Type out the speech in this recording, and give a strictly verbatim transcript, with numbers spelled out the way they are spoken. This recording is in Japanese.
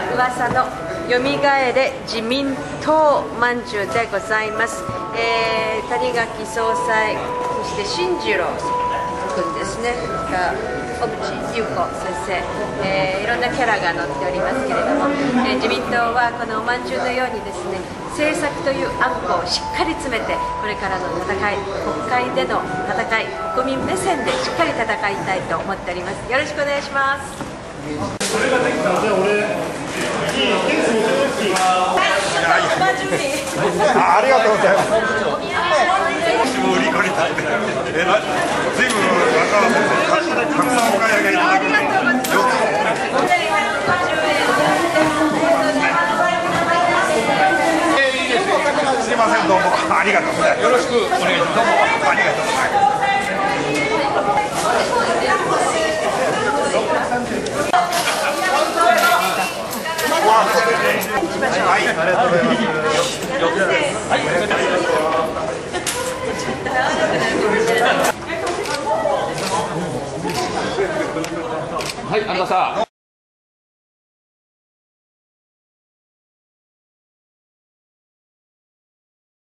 た噂のよみがえれ自民党まんじゅうでございます。えー、谷垣総裁、そして進次郎君ですねが、小渕優子先生、えー、いろんなキャラが載っておりますけれども、えー、自民党はこのおまんじゅうのようにですね、政策というあんこをしっかり詰めて、これからの戦い、国会での戦い、国民目線でしっかり戦いたいと思っております。よろしくお願いします。 それができたので、俺、いいケース持ってるし。 ありがとうございます。もうリコに立って、えら、ずいぶん若々先生、たくさんお買い上げいただき、よく。すみません、どうもありがとうございます。よろしくお願いします。どうもありがとうございます。はい、ありがとうございます。 はい、ありがとうございました。